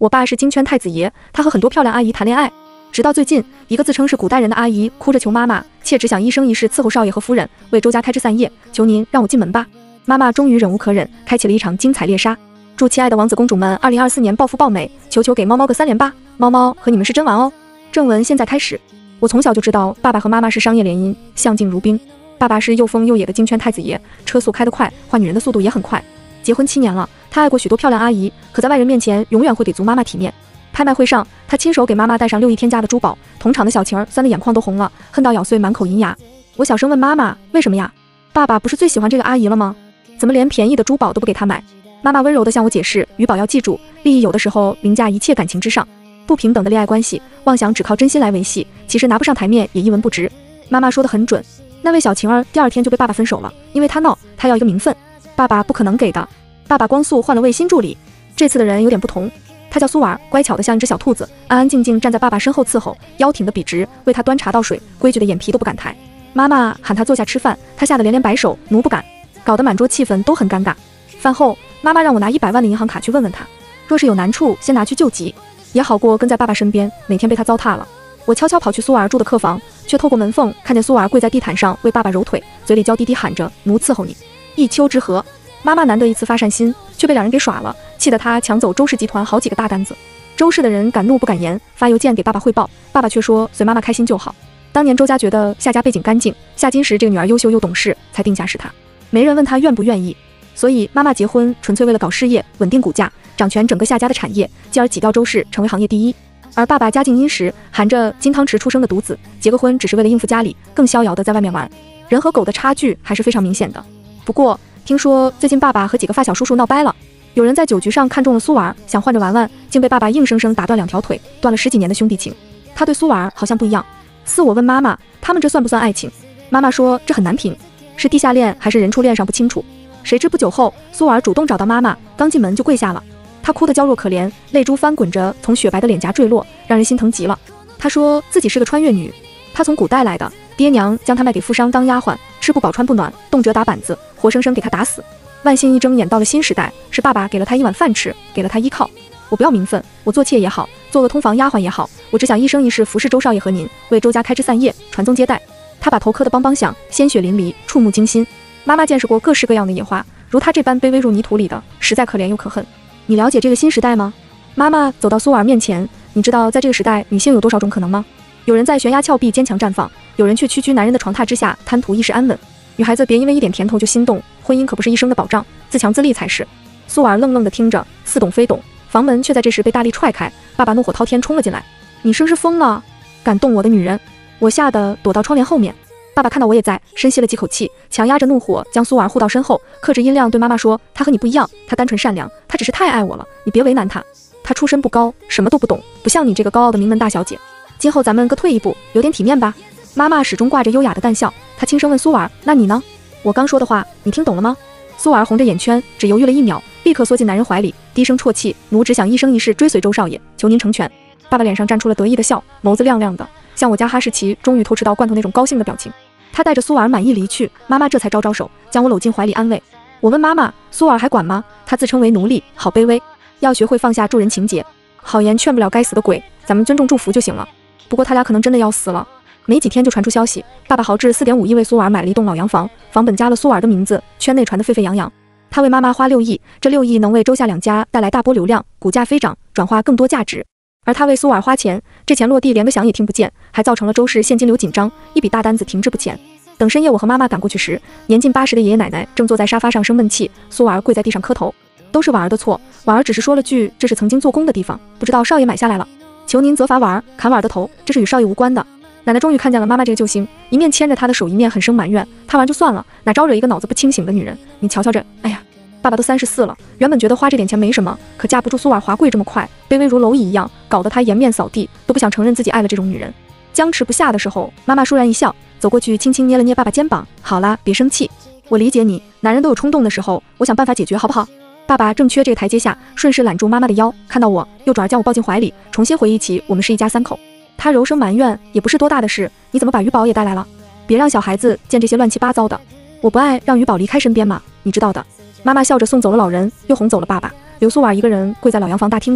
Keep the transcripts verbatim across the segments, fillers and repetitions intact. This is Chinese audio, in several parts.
我爸是京圈太子爷，他和很多漂亮阿姨谈恋爱。直到最近，一个自称是古代人的阿姨哭着求妈妈，妾只想一生一世伺候少爷和夫人，为周家开枝散叶，求您让我进门吧。妈妈终于忍无可忍，开启了一场精彩猎杀。祝亲爱的王子公主们二零二四年暴富暴美，求求给猫猫个三连吧，猫猫和你们是真玩哦。正文现在开始。我从小就知道爸爸和妈妈是商业联姻，相敬如宾。爸爸是又疯又野的京圈太子爷，车速开得快，换女人的速度也很快。结婚七年了，他爱过许多漂亮阿姨，可在外人面前永远会给足妈妈体面。拍卖会上，他亲手给妈妈戴上六亿添加的珠宝，同场的小晴儿酸得眼眶都红了，恨到咬碎满口银牙。我小声问妈妈，为什么呀？爸爸不是最喜欢这个阿姨了吗？怎么连便宜的珠宝都不给她买？妈妈温柔地向我解释，于宝要记住，利益有的时候凌驾一切感情之上，不平等的恋爱关系，妄想只靠真心来维系，其实拿不上台面也一文不值。妈妈说得很准。那位小晴儿第二天就被爸爸分手了，因为她闹，她要一个名分，爸爸不可能给的。爸爸光速换了位新助理，这次的人有点不同，他叫苏婉，乖巧的像一只小兔子，安安静静站在爸爸身后伺候，腰挺得笔直，为他端茶倒水，规矩的眼皮都不敢抬。妈妈喊他坐下吃饭，他吓得连连摆手，奴不敢，搞得满桌气氛都很尴尬。饭后，妈妈让我拿一百万的银行卡去问问他，若是有难处，先拿去救急，也好过跟在爸爸身边，每天被他糟蹋了。我悄悄跑去苏婉住的客房，却透过门缝看见苏婉跪在地毯上为爸爸揉腿，嘴里娇滴滴喊着奴伺候你。一丘之貉，妈妈难得一次发善心，却被两人给耍了，气得她抢走周氏集团好几个大单子。周氏的人敢怒不敢言，发邮件给爸爸汇报，爸爸却说随妈妈开心就好。当年周家觉得夏家背景干净，夏金石这个女儿优秀又懂事，才定下是她。没人问她愿不愿意，所以妈妈结婚纯粹为了搞事业，稳定股价，掌权整个夏家的产业，继而挤掉周氏成为行业第一。而爸爸家境殷实，含着金汤匙出生的独子，结个婚只是为了应付家里，更逍遥的在外面玩。人和狗的差距还是非常明显的。不过听说最近爸爸和几个发小叔叔闹掰了，有人在酒局上看中了苏婉，想换着玩玩，竟被爸爸硬生生打断两条腿，断了十几年的兄弟情。他对苏婉好像不一样。似我问妈妈，他们这算不算爱情？妈妈说这很难评，是地下恋还是人初恋上不清楚。谁知不久后，苏婉主动找到妈妈，刚进门就跪下了。她哭得娇弱可怜，泪珠翻滚着从雪白的脸颊坠落，让人心疼极了。她说自己是个穿越女，她从古代来的，爹娘将她卖给富商当丫鬟，吃不饱穿不暖，动辄打板子，活生生给她打死。万幸一睁眼到了新时代，是爸爸给了她一碗饭吃，给了她依靠。我不要名分，我做妾也好，做个通房丫鬟也好，我只想一生一世服侍周少爷和您，为周家开枝散叶，传宗接代。她把头磕得梆梆响，鲜血淋漓，触目惊心。妈妈见识过各式各样的野花，如她这般卑微入泥土里的，实在可怜又可恨。你了解这个新时代吗？妈妈走到苏婉面前，你知道在这个时代女性有多少种可能吗？有人在悬崖峭壁坚强绽放，有人却屈居男人的床榻之下，贪图一时安稳。女孩子别因为一点甜头就心动，婚姻可不是一生的保障，自强自立才是。苏婉愣愣地听着，似懂非懂。房门却在这时被大力踹开，爸爸怒火滔天冲了进来。你生是疯了，敢动我的女人！我吓得躲到窗帘后面。爸爸看到我也在，深吸了几口气，强压着怒火将苏婉护到身后，克制音量对妈妈说，她和你不一样，她单纯善良，她只是太爱我了，你别为难她。她出身不高，什么都不懂，不像你这个高傲的名门大小姐。今后咱们各退一步，留点体面吧。妈妈始终挂着优雅的淡笑，她轻声问苏婉，那你呢？我刚说的话你听懂了吗？苏婉红着眼圈，只犹豫了一秒，立刻缩进男人怀里，低声啜泣，奴只想一生一世追随周少爷，求您成全。爸爸脸上绽出了得意的笑，眸子亮亮的，像我家哈士奇终于偷吃到罐头那种高兴的表情。他带着苏婉满意离去，妈妈这才招招手，将我搂进怀里安慰。我问妈妈，苏婉还管吗？她自称为奴隶，好卑微，要学会放下助人情节。好言劝不了该死的鬼，咱们尊重祝福就行了。不过他俩可能真的要死了。没几天就传出消息，爸爸豪掷 四点五亿为苏婉买了一栋老洋房，房本加了苏婉的名字，圈内传得沸沸扬扬。他为妈妈花六亿，这六亿能为周夏两家带来大波流量，股价飞涨，转化更多价值。而他为苏婉花钱，这钱落地连个响也听不见，还造成了周氏现金流紧张，一笔大单子停滞不前。等深夜我和妈妈赶过去时，年近八十的爷爷奶奶正坐在沙发上生闷气，苏婉儿跪在地上磕头。都是婉儿的错，婉儿只是说了句这是曾经做工的地方，不知道少爷买下来了，求您责罚婉儿，砍婉儿的头，这是与少爷无关的。奶奶终于看见了妈妈这个救星，一面牵着她的手，一面很生埋怨，她玩就算了，哪招惹一个脑子不清醒的女人？你瞧瞧这，哎呀，爸爸都三十四了，原本觉得花这点钱没什么，可架不住苏婉华贵这么快，卑微如蝼蚁一样，搞得他颜面扫地，都不想承认自己爱了这种女人。僵持不下的时候，妈妈倏然一笑，走过去轻轻捏了捏爸爸肩膀，好啦，别生气，我理解你，男人都有冲动的时候，我想办法解决好不好？爸爸正缺这个台阶下，顺势揽住妈妈的腰，看到我，右转将我抱进怀里，重新回忆起我们是一家三口。他柔声埋怨，也不是多大的事，你怎么把于宝也带来了？别让小孩子见这些乱七八糟的。我不爱让于宝离开身边嘛，你知道的。妈妈笑着送走了老人，又哄走了爸爸，留苏婉一个人跪在老洋房大厅里。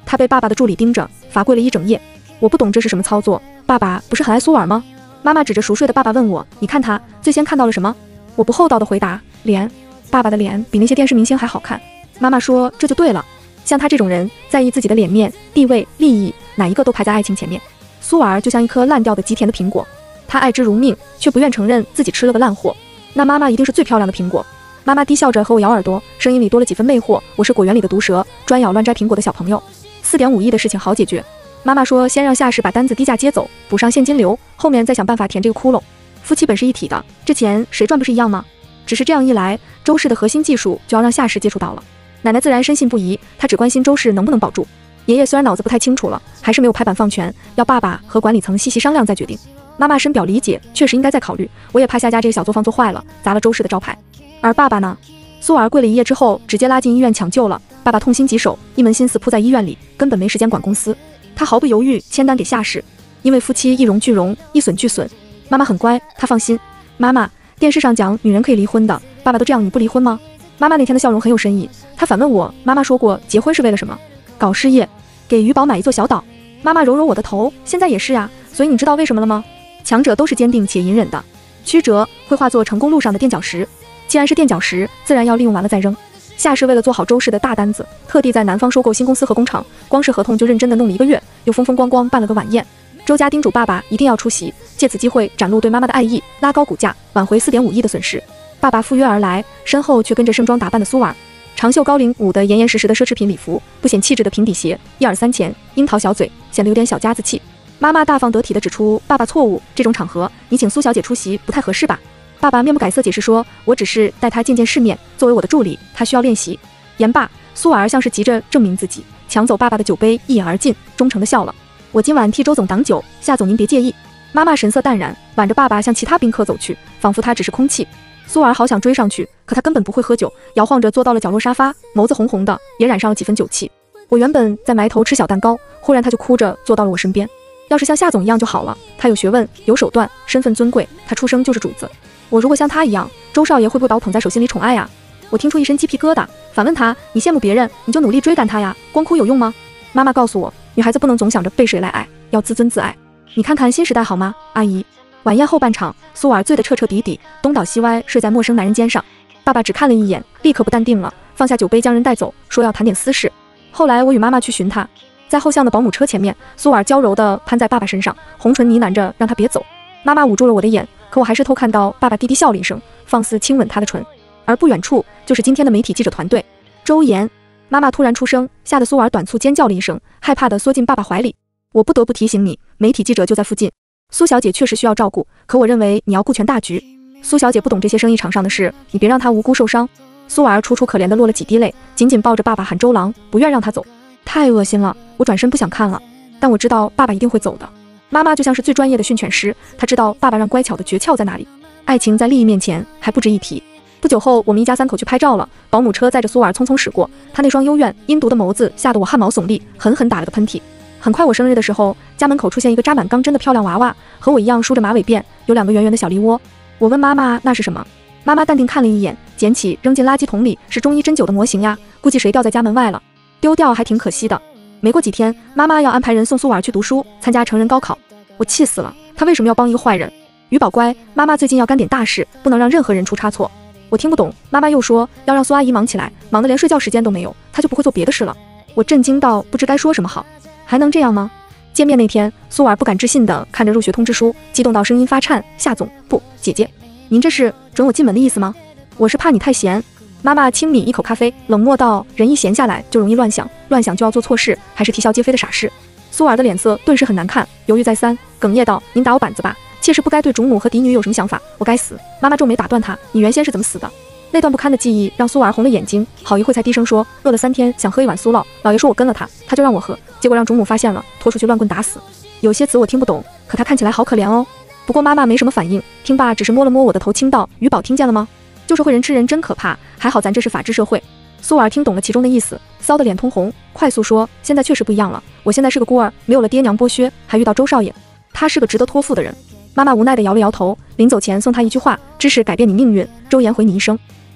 他被爸爸的助理盯着，罚跪了一整夜。我不懂这是什么操作，爸爸不是很爱苏婉吗？妈妈指着熟睡的爸爸问我，你看他最先看到了什么？我不厚道的回答，脸。爸爸的脸比那些电视明星还好看。妈妈说，这就对了，像他这种人，在意自己的脸面、地位、利益，哪一个都排在爱情前面。苏婉就像一颗烂掉的极甜的苹果，她爱之如命，却不愿承认自己吃了个烂货。那妈妈一定是最漂亮的苹果。妈妈低笑着和我咬耳朵，声音里多了几分魅惑。我是果园里的毒蛇，专咬乱摘苹果的小朋友。四点五亿的事情好解决。妈妈说，先让夏氏把单子低价接走，补上现金流，后面再想办法填这个窟窿。夫妻本是一体的，这钱谁赚不是一样吗？只是这样一来，周氏的核心技术就要让夏氏接触到了。奶奶自然深信不疑，她只关心周氏能不能保住。爷爷虽然脑子不太清楚了，还是没有拍板放权，要爸爸和管理层细细商量再决定。妈妈深表理解，确实应该再考虑。我也怕夏家这个小作坊做坏了，砸了周氏的招牌。而爸爸呢？苏儿跪了一夜之后，直接拉进医院抢救了。爸爸痛心疾首，一门心思扑在医院里，根本没时间管公司。他毫不犹豫签单给夏氏，因为夫妻一荣俱荣，一损俱损。妈妈很乖，她放心。妈妈，电视上讲女人可以离婚的，爸爸都这样，你不离婚吗？妈妈那天的笑容很有深意，她反问我，妈妈说过结婚是为了什么？搞事业，给于宝买一座小岛。妈妈揉揉我的头，现在也是呀，所以你知道为什么了吗？强者都是坚定且隐忍的，曲折会化作成功路上的垫脚石。既然是垫脚石，自然要利用完了再扔。夏氏为了做好周氏的大单子，特地在南方收购新公司和工厂，光是合同就认真的弄了一个月，又风风光光办了个晚宴。周家叮嘱爸爸一定要出席，借此机会展露对妈妈的爱意，拉高股价，挽回 四点五亿的损失。爸爸赴约而来，身后却跟着盛装打扮的苏婉，长袖高领舞的严严实实的奢侈品礼服，不显气质的平底鞋，一耳三钱，樱桃小嘴，显得有点小家子气。妈妈大方得体的指出，爸爸错误，这种场合你请苏小姐出席不太合适吧？爸爸面不改色解释说，我只是带她见见世面，作为我的助理，她需要练习。言罢，苏婉儿像是急着证明自己，抢走爸爸的酒杯，一饮而尽，忠诚的笑了。我今晚替周总挡酒，夏总您别介意。妈妈神色淡然，挽着爸爸向其他宾客走去，仿佛他只是空气。苏儿好想追上去，可他根本不会喝酒，摇晃着坐到了角落沙发，眸子红红的，也染上了几分酒气。我原本在埋头吃小蛋糕，忽然他就哭着坐到了我身边。要是像夏总一样就好了，他有学问，有手段，身份尊贵，他出生就是主子。我如果像他一样，周少爷会不会把我捧在手心里宠爱啊？我听出一身鸡皮疙瘩，反问他，你羡慕别人，你就努力追赶他呀，光哭有用吗？妈妈告诉我，女孩子不能总想着被谁来爱，要自尊自爱。你看看新时代好吗，阿姨？晚宴后半场，苏尔醉得彻彻底底，东倒西歪，睡在陌生男人肩上。爸爸只看了一眼，立刻不淡定了，放下酒杯将人带走，说要谈点私事。后来我与妈妈去寻他，在后巷的保姆车前面，苏尔娇柔地攀在爸爸身上，红唇呢喃着让他别走。妈妈捂住了我的眼，可我还是偷看到爸爸低低笑了一声，放肆亲吻她的唇。而不远处就是今天的媒体记者团队。周岩，妈妈突然出声，吓得苏尔短促尖叫了一声，害怕地缩进爸爸怀里。我不得不提醒你，媒体记者就在附近。苏小姐确实需要照顾，可我认为你要顾全大局。苏小姐不懂这些生意场上的事，你别让她无辜受伤。苏尔楚楚可怜地落了几滴泪，紧紧抱着爸爸喊周郎，不愿让他走。太恶心了，我转身不想看了。但我知道爸爸一定会走的。妈妈就像是最专业的训犬师，她知道爸爸让乖巧的诀窍在哪里。爱情在利益面前还不值一提。不久后，我们一家三口去拍照了。保姆车载着苏尔匆匆驶过，他那双幽怨阴毒的眸子吓得我汗毛耸立，狠狠打了个喷嚏。很快我生日的时候，家门口出现一个扎满钢针的漂亮娃娃，和我一样梳着马尾辫，有两个圆圆的小梨窝。我问妈妈那是什么，妈妈淡定看了一眼，捡起扔进垃圾桶里，是中医针灸的模型呀，估计谁掉在家门外了，丢掉还挺可惜的。没过几天，妈妈要安排人送苏尔去读书，参加成人高考。我气死了，她为什么要帮一个坏人？于宝乖，妈妈最近要干点大事，不能让任何人出差错。我听不懂，妈妈又说要让苏阿姨忙起来，忙得连睡觉时间都没有，她就不会做别的事了。我震惊到不知该说什么好，还能这样吗？见面那天，苏尔不敢置信地看着入学通知书，激动到声音发颤。夏总，不，姐姐，您这是准我进门的意思吗？我是怕你太闲。妈妈轻抿一口咖啡，冷漠道，人一闲下来就容易乱想，乱想就要做错事，还是啼笑皆非的傻事。苏尔的脸色顿时很难看，犹豫再三，哽咽道，您打我板子吧，妾室不该对主母和嫡女有什么想法，我该死。妈妈皱眉打断他，你原先是怎么死的？那段不堪的记忆让苏尔红了眼睛，好一会才低声说，饿了三天，想喝一碗苏酪，老爷说我跟了他，他就让我喝，结果让主母发现了，拖出去乱棍打死。有些词我听不懂，可他看起来好可怜哦。不过妈妈没什么反应，听罢只是摸了摸我的头，轻道，于宝听见了吗？就是会人吃人真可怕，还好咱这是法治社会。苏尔听懂了其中的意思，骚得脸通红，快速说，现在确实不一样了，我现在是个孤儿，没有了爹娘剥削，还遇到周少爷，他是个值得托付的人。妈妈无奈地摇了摇头，临走前送他一句话，知识改变你命运，周延回你一生。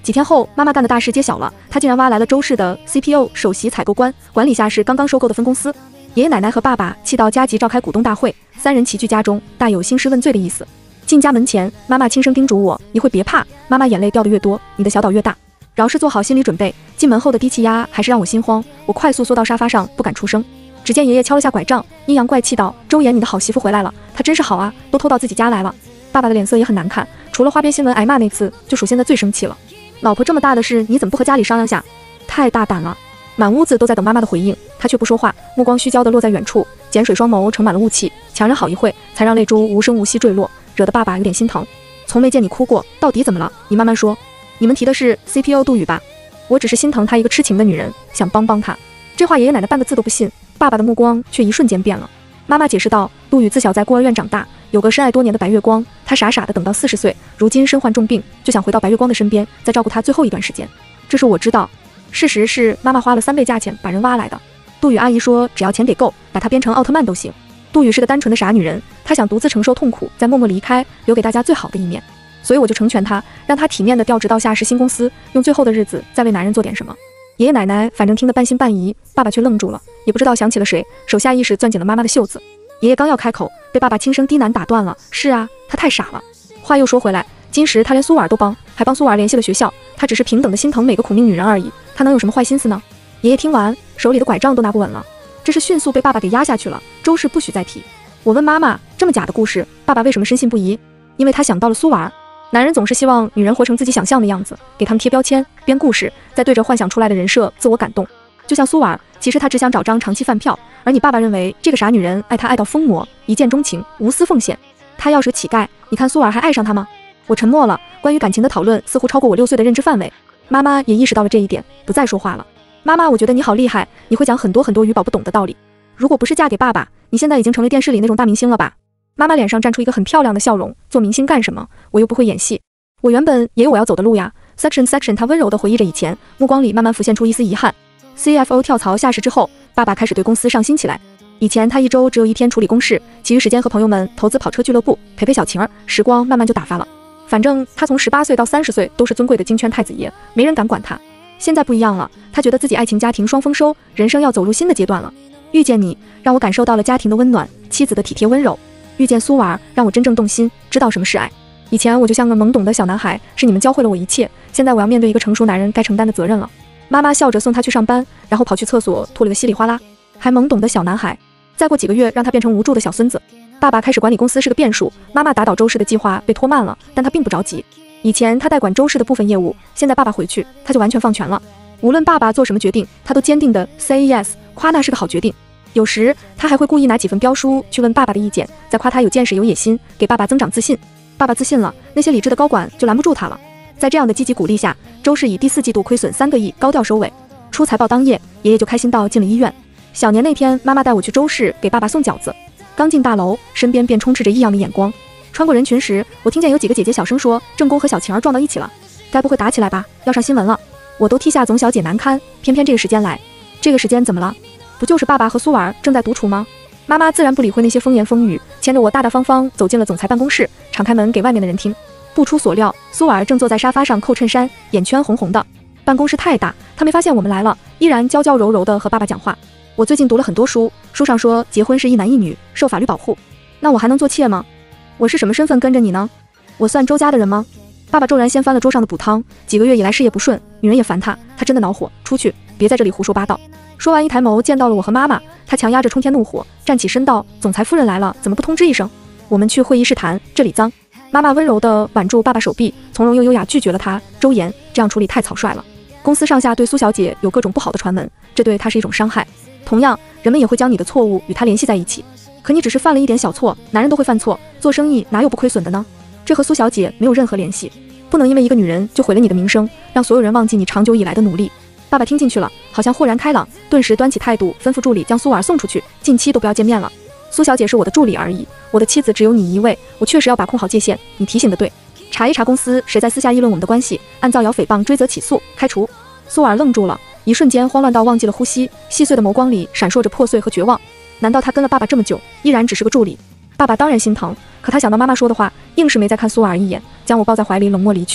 几天后，妈妈干的大事揭晓了，她竟然挖来了周氏的 C P O 首席采购官，管理下是刚刚收购的分公司。爷爷奶奶和爸爸气到加急召开股东大会，三人齐聚家中，大有兴师问罪的意思。进家门前，妈妈轻声叮嘱我：“一会别怕。”妈妈眼泪掉得越多，你的小岛越大。饶是做好心理准备，进门后的低气压还是让我心慌，我快速缩到沙发上，不敢出声。只见爷爷敲了下拐杖，阴阳怪气道：“周岩，你的好媳妇回来了，她真是好啊，都偷到自己家来了。”爸爸的脸色也很难看，除了花边新闻挨骂那次，就属现在最生气了。老婆这么大的事，你怎么不和家里商量下？太大胆了！满屋子都在等妈妈的回应，她却不说话，目光虚焦地落在远处，碱水双眸盛满了雾气，强忍好一会，才让泪珠无声无息坠落，惹得爸爸有点心疼。从没见你哭过，到底怎么了？你慢慢说。你们提的是 C P O 杜宇吧？我只是心疼她一个痴情的女人，想帮帮她。这话爷爷奶奶半个字都不信，爸爸的目光却一瞬间变了。妈妈解释道：“杜宇自小在孤儿院长大，有个深爱多年的白月光，他傻傻的等到四十岁，如今身患重病，就想回到白月光的身边，再照顾他最后一段时间。这是我知道。事实是妈妈花了三倍价钱把人挖来的。杜宇阿姨说，只要钱给够，把他编成奥特曼都行。杜宇是个单纯的傻女人，她想独自承受痛苦，再默默离开，留给大家最好的一面。所以我就成全她，让她体面的调职到下市新公司，用最后的日子再为男人做点什么。”爷爷奶奶反正听得半信半疑，爸爸却愣住了，也不知道想起了谁，手下意识攥紧了妈妈的袖子。爷爷刚要开口，被爸爸轻声低喃打断了：“是啊，他太傻了。”话又说回来，今时他连苏婉都帮，还帮苏婉联系了学校，他只是平等的心疼每个苦命女人而已，他能有什么坏心思呢？爷爷听完，手里的拐杖都拿不稳了，这是迅速被爸爸给压下去了。周氏不许再提。我问妈妈，这么假的故事，爸爸为什么深信不疑？因为他想到了苏婉。男人总是希望女人活成自己想象的样子，给他们贴标签，编故事，再对着幻想出来的人设自我感动。就像苏婉，其实她只想找张长期饭票，而你爸爸认为这个傻女人爱他爱到疯魔，一见钟情，无私奉献。他要是个乞丐，你看苏婉还爱上他吗？我沉默了，关于感情的讨论似乎超过我六岁的认知范围。妈妈也意识到了这一点，不再说话了。妈妈，我觉得你好厉害，你会讲很多很多语宝不懂的道理。如果不是嫁给爸爸，你现在已经成为电视里那种大明星了吧？妈妈脸上绽出一个很漂亮的笑容，做明星干什么？我又不会演戏。我原本也有我要走的路呀。Section Section， 她温柔地回忆着以前，目光里慢慢浮现出一丝遗憾。C F O 跳槽下市之后，爸爸开始对公司上心起来。以前他一周只有一天处理公事，其余时间和朋友们投资跑车俱乐部，陪陪小晴儿，时光慢慢就打发了。反正他从十八岁到三十岁都是尊贵的京圈太子爷，没人敢管他。现在不一样了，他觉得自己爱情家庭双丰收，人生要走入新的阶段了。遇见你，让我感受到了家庭的温暖，妻子的体贴温柔。遇见苏婉，让我真正动心，知道什么是爱。以前我就像个懵懂的小男孩，是你们教会了我一切，现在我要面对一个成熟男人该承担的责任了。妈妈笑着送他去上班，然后跑去厕所吐了个稀里哗啦。还懵懂的小男孩，再过几个月让他变成无助的小孙子。爸爸开始管理公司是个变数，妈妈打倒周氏的计划被拖慢了，但他并不着急。以前他代管周氏的部分业务，现在爸爸回去，他就完全放权了。无论爸爸做什么决定，他都坚定的 say yes， 夸那是个好决定。有时他还会故意拿几份标书去问爸爸的意见，再夸他有见识有野心，给爸爸增长自信。爸爸自信了，那些理智的高管就拦不住他了。在这样的积极鼓励下，周氏以第四季度亏损三个亿高调收尾。出财报当夜，爷爷就开心到进了医院。小年那天，妈妈带我去周氏给爸爸送饺子。刚进大楼，身边便充斥着异样的眼光。穿过人群时，我听见有几个姐姐小声说：“正宫和小晴儿撞到一起了，该不会打起来吧？要上新闻了。”我都替夏总小姐难堪，偏偏这个时间来。这个时间怎么了？不就是爸爸和苏婉正在独处吗？妈妈自然不理会那些风言风语，牵着我大大方方走进了总裁办公室，敞开门给外面的人听。不出所料，苏婉正坐在沙发上扣衬衫，眼圈红红的。办公室太大，她没发现我们来了，依然娇娇柔柔地和爸爸讲话。我最近读了很多书，书上说结婚是一男一女，受法律保护。那我还能做妾吗？我是什么身份跟着你呢？我算周家的人吗？爸爸骤然掀翻了桌上的补汤，几个月以来事业不顺，女人也烦他，他真的恼火，出去，别在这里胡说八道。说完一抬眸见到了我和妈妈，他强压着冲天怒火，站起身道：“总裁夫人来了，怎么不通知一声？我们去会议室谈，这里脏。”妈妈温柔地挽住爸爸手臂，从容又优雅拒绝了他。周岩这样处理太草率了。公司上下对苏小姐有各种不好的传闻，这对她是一种伤害。同样，人们也会将你的错误与她联系在一起。可你只是犯了一点小错，男人都会犯错，做生意哪有不亏损的呢？这和苏小姐没有任何联系。不能因为一个女人就毁了你的名声，让所有人忘记你长久以来的努力。爸爸听进去了，好像豁然开朗，顿时端起态度，吩咐助理将苏婉送出去，近期都不要见面了。苏小姐是我的助理而已，我的妻子只有你一位，我确实要把控好界限。你提醒的对，查一查公司谁在私下议论我们的关系，按造谣诽谤追责起诉，开除。苏婉愣住了，一瞬间慌乱到忘记了呼吸，细碎的眸光里闪烁着破碎和绝望。难道他跟了爸爸这么久，依然只是个助理？爸爸当然心疼，可他想到妈妈说的话，硬是没再看苏婉一眼，将我抱在怀里冷漠离去。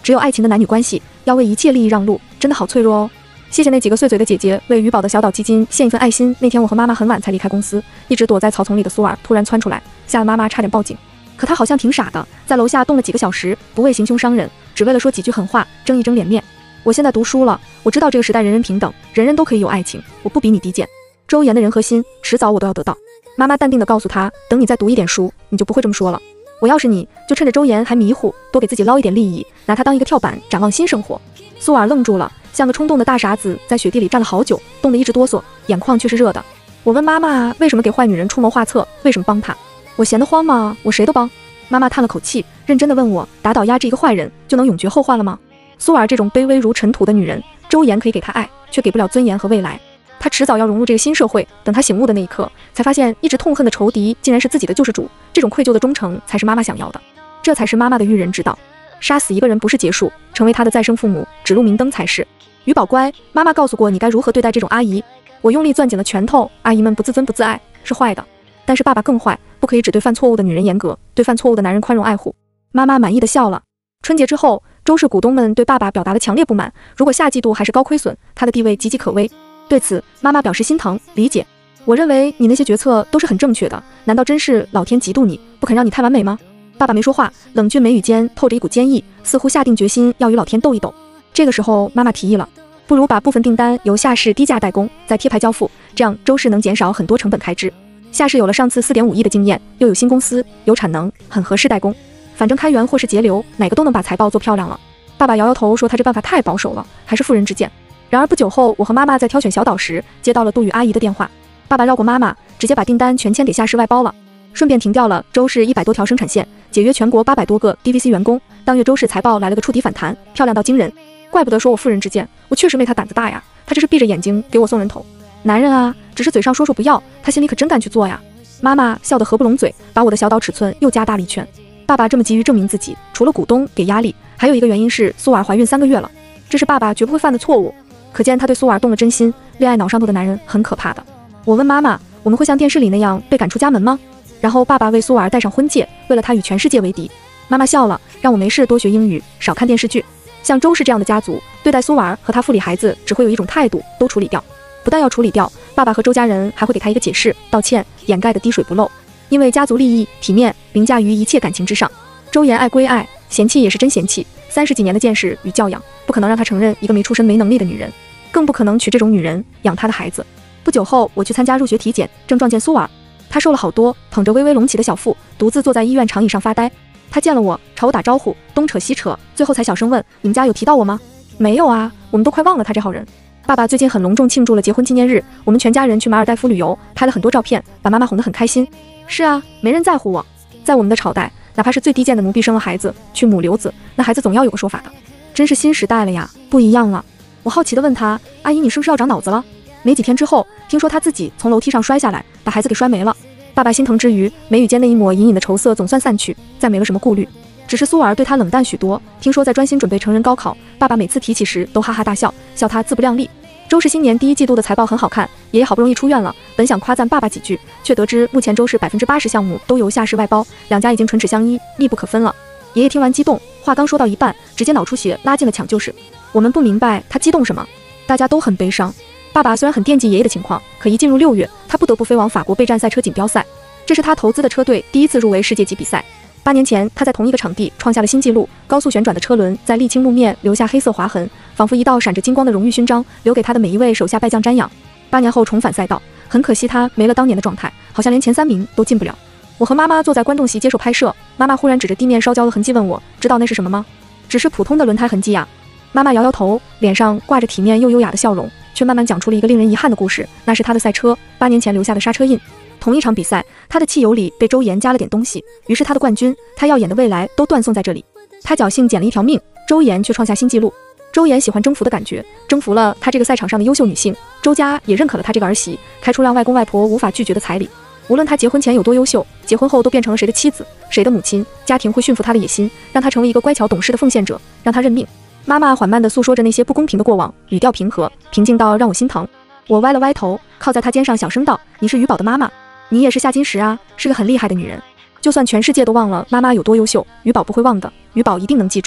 只有爱情的男女关系要为一切利益让路，真的好脆弱哦。谢谢那几个碎嘴的姐姐为鱼宝的小岛基金献一份爱心。那天我和妈妈很晚才离开公司，一直躲在草丛里的苏尔突然窜出来，吓得妈妈差点报警。可他好像挺傻的，在楼下冻了几个小时，不为行凶伤人，只为了说几句狠话，争一争脸面。我现在读书了，我知道这个时代人人平等，人人都可以有爱情，我不比你低贱。周岩的人和心，迟早我都要得到。妈妈淡定地告诉他，等你再读一点书，你就不会这么说了。我要是你，就趁着周岩还迷糊，多给自己捞一点利益，拿他当一个跳板，展望新生活。苏尔愣住了，像个冲动的大傻子，在雪地里站了好久，冻得一直哆嗦，眼眶却是热的。我问妈妈，为什么给坏女人出谋划策，为什么帮她？我闲得慌吗？我谁都帮。妈妈叹了口气，认真地问我，打倒压制一个坏人，就能永绝后患了吗？苏尔这种卑微如尘土的女人，周岩可以给她爱，却给不了尊严和未来。她迟早要融入这个新社会，等她醒悟的那一刻，才发现一直痛恨的仇敌竟然是自己的救世主，这种愧疚的忠诚才是妈妈想要的，这才是妈妈的育人之道。杀死一个人不是结束，成为他的再生父母，指路明灯才是。鱼宝乖，妈妈告诉过你该如何对待这种阿姨。我用力攥紧了拳头，阿姨们不自尊不自爱，是坏的。但是爸爸更坏，不可以只对犯错误的女人严格，对犯错误的男人宽容爱护。妈妈满意的笑了。春节之后，周氏股东们对爸爸表达了强烈不满，如果下季度还是高亏损，他的地位岌岌可危。对此，妈妈表示心疼理解。我认为你那些决策都是很正确的，难道真是老天嫉妒你，不肯让你太完美吗？爸爸没说话，冷峻眉宇间透着一股坚毅，似乎下定决心要与老天斗一斗。这个时候，妈妈提议了，不如把部分订单由夏氏低价代工，再贴牌交付，这样周氏能减少很多成本开支。夏氏有了上次 四点五亿的经验，又有新公司，有产能，很合适代工。反正开源或是节流，哪个都能把财报做漂亮了。爸爸摇摇头说，他这办法太保守了，还是妇人之见。然而不久后，我和妈妈在挑选小岛时，接到了杜宇阿姨的电话。爸爸绕过妈妈，直接把订单全签给夏氏外包了，顺便停掉了周氏一百多条生产线，解约全国八百多个 D V C 员工。当月周氏财报来了个触底反弹，漂亮到惊人。怪不得说我妇人之见，我确实没他胆子大呀，他这是闭着眼睛给我送人头。男人啊，只是嘴上说说不要，他心里可真敢去做呀。妈妈笑得合不拢嘴，把我的小岛尺寸又加大了一圈。爸爸这么急于证明自己，除了股东给压力，还有一个原因是苏尔怀孕三个月了，这是爸爸绝不会犯的错误。可见他对苏尔动了真心，恋爱脑上头的男人很可怕的。我问妈妈，我们会像电视里那样被赶出家门吗？然后爸爸为苏尔戴上婚戒，为了他与全世界为敌。妈妈笑了，让我没事多学英语，少看电视剧。像周氏这样的家族，对待苏尔和他父理孩子只会有一种态度，都处理掉。不但要处理掉，爸爸和周家人还会给他一个解释、道歉，掩盖的滴水不漏。因为家族利益、体面凌驾于一切感情之上。周岩爱归爱，嫌弃也是真嫌弃。三十几年的见识与教养，不可能让他承认一个没出身、没能力的女人，更不可能娶这种女人养他的孩子。不久后，我去参加入学体检，正撞见苏尔。他瘦了好多，捧着微微隆起的小腹，独自坐在医院长椅上发呆。他见了我，朝我打招呼，东扯西扯，最后才小声问：“你们家有提到我吗？”“没有啊，我们都快忘了他这号人。”爸爸最近很隆重庆祝了结婚纪念日，我们全家人去马尔代夫旅游，拍了很多照片，把妈妈哄得很开心。是啊，没人在乎我。在我们的朝代，哪怕是最低贱的奴婢生了孩子，去母留子，那孩子总要有个说法的。真是新时代了呀，不一样了。我好奇地问他：“阿姨，你是不是要长脑子了？”没几天之后，听说他自己从楼梯上摔下来，把孩子给摔没了。爸爸心疼之余，眉宇间那一抹隐隐的愁色总算散去，再没了什么顾虑。只是苏尔对他冷淡许多，听说在专心准备成人高考，爸爸每次提起时都哈哈大笑，笑他自不量力。周氏新年第一季度的财报很好看，爷爷好不容易出院了，本想夸赞爸爸几句，却得知目前周氏百分之八十项目都由夏氏外包，两家已经唇齿相依，密不可分了。爷爷听完激动，话刚说到一半，直接脑出血拉进了抢救室。我们不明白他激动什么，大家都很悲伤。爸爸虽然很惦记爷爷的情况，可一进入六月，他不得不飞往法国备战赛车锦标赛，这是他投资的车队第一次入围世界级比赛。八年前，他在同一个场地创下了新纪录，高速旋转的车轮在沥青路面留下黑色划痕，仿佛一道闪着金光的荣誉勋章，留给他的每一位手下败将瞻仰。八年后重返赛道，很可惜他没了当年的状态，好像连前三名都进不了。我和妈妈坐在观众席接受拍摄，妈妈忽然指着地面烧焦的痕迹问我，知道那是什么吗？只是普通的轮胎痕迹呀。妈妈摇摇头，脸上挂着体面又优雅的笑容，却慢慢讲出了一个令人遗憾的故事，那是他的赛车八年前留下的刹车印。同一场比赛，他的汽油里被周岩加了点东西，于是他的冠军，他耀眼的未来都断送在这里。他侥幸捡了一条命，周岩却创下新纪录。周岩喜欢征服的感觉，征服了他这个赛场上的优秀女性，周家也认可了他这个儿媳，开出让外公外婆无法拒绝的彩礼。无论他结婚前有多优秀，结婚后都变成了谁的妻子，谁的母亲，家庭会驯服他的野心，让他成为一个乖巧懂事的奉献者，让他认命。妈妈缓慢地诉说着那些不公平的过往，语调平和，平静到让我心疼。我歪了歪头，靠在他肩上小声道：“你是于宝的妈妈，你也是夏金石啊，是个很厉害的女人。就算全世界都忘了妈妈有多优秀，于宝不会忘的，于宝一定能记住。”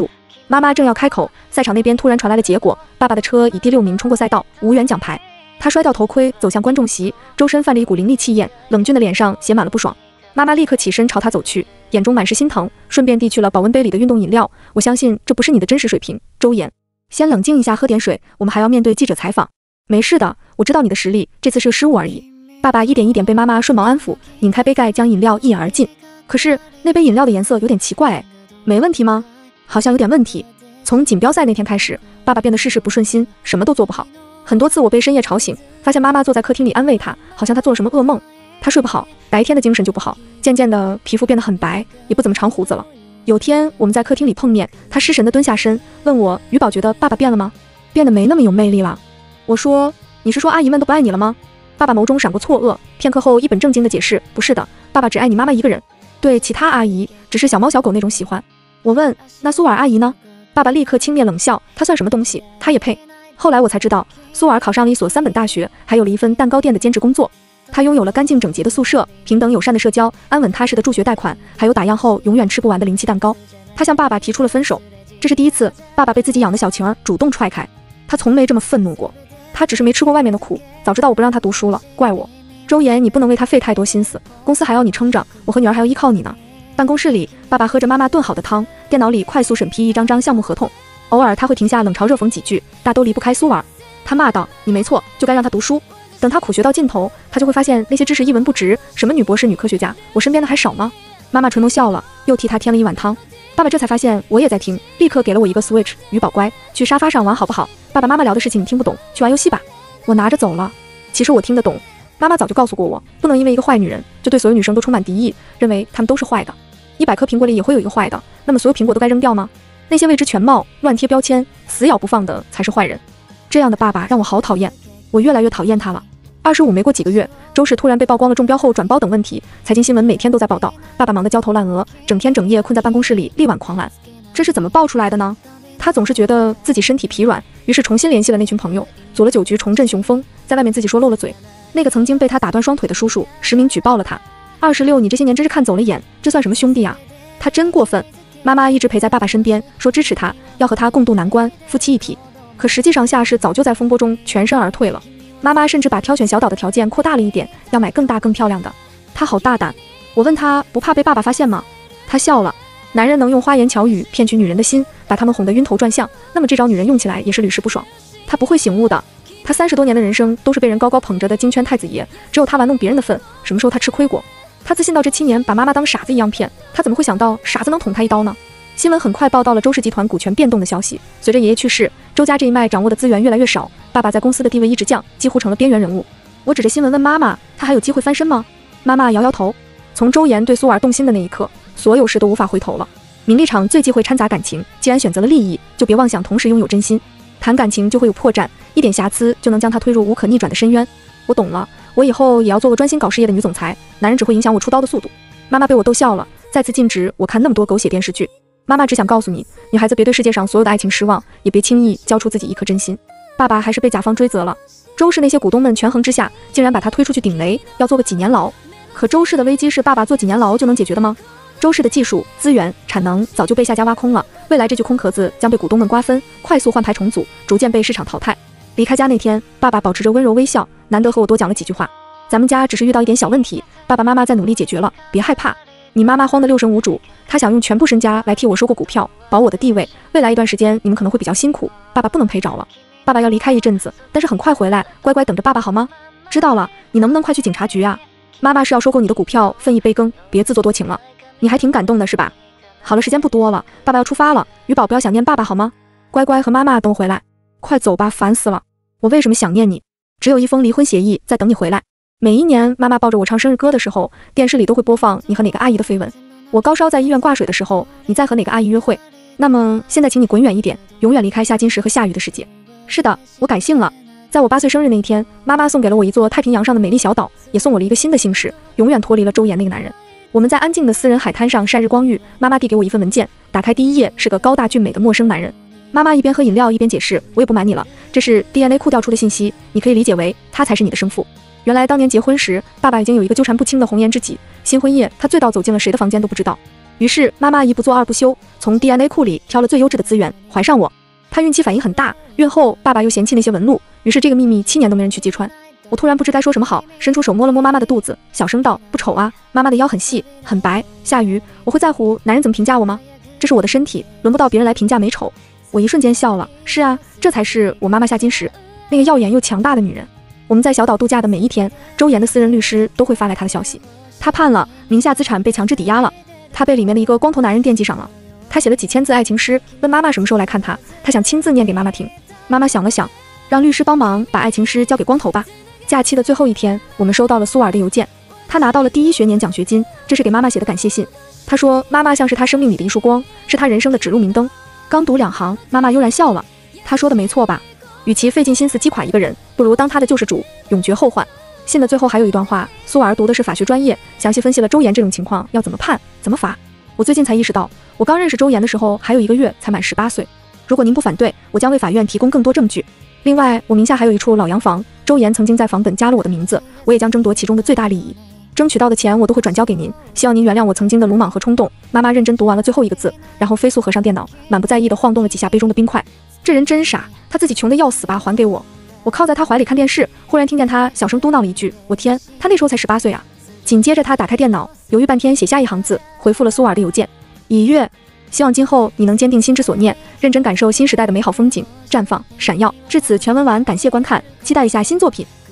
妈妈正要开口，赛场那边突然传来了结果，爸爸的车以第六名冲过赛道，无缘奖牌。他摔掉头盔，走向观众席，周身泛着一股凌厉气焰，冷峻的脸上写满了不爽。妈妈立刻起身朝他走去，眼中满是心疼，顺便递去了保温杯里的运动饮料。我相信这不是你的真实水平，周岩。先冷静一下，喝点水，我们还要面对记者采访。没事的，我知道你的实力，这次是个失误而已。爸爸一点一点被妈妈顺毛安抚，拧开杯盖将饮料一饮而尽。可是那杯饮料的颜色有点奇怪哎，没问题吗？好像有点问题。从锦标赛那天开始，爸爸变得事事不顺心，什么都做不好。很多次我被深夜吵醒，发现妈妈坐在客厅里安慰他，好像他做了什么噩梦。他睡不好，白天的精神就不好，渐渐的皮肤变得很白，也不怎么长胡子了。有天我们在客厅里碰面，他失神的蹲下身，问我于宝觉得爸爸变了吗？变得没那么有魅力了。我说，你是说阿姨们都不爱你了吗？爸爸眸中闪过错愕，片刻后一本正经的解释，不是的，爸爸只爱你妈妈一个人，对其他阿姨只是小猫小狗那种喜欢。我问，那苏尔阿姨呢？爸爸立刻轻蔑冷笑，她算什么东西，她也配。后来我才知道，苏尔考上了一所三本大学，还有了一份蛋糕店的兼职工作。他拥有了干净整洁的宿舍，平等友善的社交，安稳踏实的助学贷款，还有打烊后永远吃不完的灵气蛋糕。他向爸爸提出了分手，这是第一次爸爸被自己养的小情儿主动踹开。他从没这么愤怒过，他只是没吃过外面的苦，早知道我不让他读书了，怪我。周岩，你不能为他费太多心思，公司还要你撑着，我和女儿还要依靠你呢。办公室里，爸爸喝着妈妈炖好的汤，电脑里快速审批一张张项目合同，偶尔他会停下冷嘲热讽几句，大都离不开苏尔。他骂道，你没错，就该让他读书。等他苦学到尽头，他就会发现那些知识一文不值，什么女博士、女科学家，我身边的还少吗？妈妈唇头笑了，又替他添了一碗汤。爸爸这才发现我也在听，立刻给了我一个 switch， 于宝乖，去沙发上玩好不好？爸爸妈妈聊的事情你听不懂，去玩游戏吧。我拿着走了。其实我听得懂，妈妈早就告诉过我，不能因为一个坏女人就对所有女生都充满敌意，认为她们都是坏的。一百颗苹果里也会有一个坏的，那么所有苹果都该扔掉吗？那些未知全貌、乱贴标签、死咬不放的才是坏人。这样的爸爸让我好讨厌，我越来越讨厌他了。二十五没过几个月，周氏突然被曝光了中标后转包等问题，财经新闻每天都在报道，爸爸忙得焦头烂额，整天整夜困在办公室里力挽狂澜。这是怎么爆出来的呢？他总是觉得自己身体疲软，于是重新联系了那群朋友，组了酒局重振雄风，在外面自己说漏了嘴。那个曾经被他打断双腿的叔叔实名举报了他。二十六，你这些年真是看走了眼，这算什么兄弟啊？他真过分。妈妈一直陪在爸爸身边，说支持他，要和他共度难关，夫妻一体。可实际上夏氏早就在风波中全身而退了。妈妈甚至把挑选小岛的条件扩大了一点，要买更大更漂亮的。她好大胆。我问她不怕被爸爸发现吗？她笑了。男人能用花言巧语骗取女人的心，把她们哄得晕头转向，那么这招女人用起来也是屡试不爽。她不会醒悟的。她三十多年的人生都是被人高高捧着的金圈太子爷，只有她玩弄别人的份，什么时候她吃亏过？她自信到这七年把妈妈当傻子一样骗，她怎么会想到傻子能捅她一刀呢？新闻很快报道了周氏集团股权变动的消息。随着爷爷去世，周家这一脉掌握的资源越来越少，爸爸在公司的地位一直降，几乎成了边缘人物。我指着新闻问妈妈，他还有机会翻身吗？妈妈摇摇头。从周岩对苏尔动心的那一刻，所有事都无法回头了。名利场最忌讳掺杂感情，既然选择了利益，就别妄想同时拥有真心。谈感情就会有破绽，一点瑕疵就能将他推入无可逆转的深渊。我懂了，我以后也要做个专心搞事业的女总裁，男人只会影响我出刀的速度。妈妈被我逗笑了，再次禁止我看那么多狗血电视剧。妈妈只想告诉你，女孩子别对世界上所有的爱情失望，也别轻易交出自己一颗真心。爸爸还是被甲方追责了，周氏那些股东们权衡之下，竟然把他推出去顶雷，要做个几年牢。可周氏的危机是爸爸做几年牢就能解决的吗？周氏的技术、资源、产能早就被下家挖空了，未来这具空壳子将被股东们瓜分，快速换牌重组，逐渐被市场淘汰。离开家那天，爸爸保持着温柔微笑，难得和我多讲了几句话。咱们家只是遇到一点小问题，爸爸妈妈在努力解决了，别害怕。你妈妈慌得六神无主，她想用全部身家来替我收购股票，保我的地位。未来一段时间你们可能会比较辛苦，爸爸不能陪着了。爸爸要离开一阵子，但是很快回来，乖乖等着爸爸好吗？知道了，你能不能快去警察局啊？妈妈是要收购你的股票，分一杯羹，别自作多情了。你还挺感动的是吧？好了，时间不多了，爸爸要出发了，于宝不要想念爸爸好吗？乖乖和妈妈等回来，快走吧，烦死了。我为什么想念你？只有一封离婚协议在等你回来。每一年妈妈抱着我唱生日歌的时候，电视里都会播放你和哪个阿姨的绯闻。我高烧在医院挂水的时候，你在和哪个阿姨约会？那么现在请你滚远一点，永远离开夏金石和夏雨的世界。是的，我改姓了。在我八岁生日那一天，妈妈送给了我一座太平洋上的美丽小岛，也送我了一个新的姓氏，永远脱离了周岩那个男人。我们在安静的私人海滩上晒日光浴，妈妈递给我一份文件，打开第一页是个高大俊美的陌生男人。妈妈一边喝饮料一边解释，我也不瞒你了，这是 D N A 库调出的信息，你可以理解为他才是你的生父。原来当年结婚时，爸爸已经有一个纠缠不清的红颜知己，新婚夜他醉到走进了谁的房间都不知道。 于是妈妈一不做二不休，从 D N A 库里挑了最优质的资源，怀上我。她孕期反应很大，孕后爸爸又嫌弃那些纹路，于是这个秘密七年都没人去揭穿。我突然不知该说什么好，伸出手摸了摸妈妈的肚子，小声道：“不丑啊，妈妈的腰很细很白。夏雨，我会在乎男人怎么评价我吗？这是我的身体，轮不到别人来评价美丑。”我一瞬间笑了，是啊，这才是我妈妈下金石，那个耀眼又强大的女人。我们在小岛度假的每一天，周岩的私人律师都会发来她的消息，她判了，名下资产被强制抵押了，她被里面的一个光头男人惦记上了。她写了几千字爱情诗，问妈妈什么时候来看她，她想亲自念给妈妈听。妈妈想了想，让律师帮忙把爱情诗交给光头吧。假期的最后一天，我们收到了苏尔的邮件，他拿到了第一学年奖学金，这是给妈妈写的感谢信。他说妈妈像是他生命里的一束光，是他人生的指路明灯。刚读两行，妈妈悠然笑了。他说的没错吧？与其费尽心思击垮一个人，不如当他的救世主，永绝后患。信的最后还有一段话，苏尔读的是法学专业，详细分析了周岩这种情况要怎么判怎么罚。我最近才意识到，我刚认识周岩的时候还有一个月才满十八岁。如果您不反对，我将为法院提供更多证据。另外，我名下还有一处老洋房，周岩曾经在房本加了我的名字，我也将争夺其中的最大利益。争取到的钱我都会转交给您，希望您原谅我曾经的鲁莽和冲动。妈妈认真读完了最后一个字，然后飞速合上电脑，满不在意地晃动了几下杯中的冰块。这人真傻，他自己穷得要死吧，还给我。我靠在他怀里看电视，忽然听见他小声嘟囔了一句：“我天，他那时候才十八岁啊！”紧接着他打开电脑，犹豫半天写下一行字，回复了苏尔的邮件：“已阅，希望今后你能坚定心之所念，认真感受新时代的美好风景，绽放闪耀。”至此全文完，感谢观看，期待一下新作品。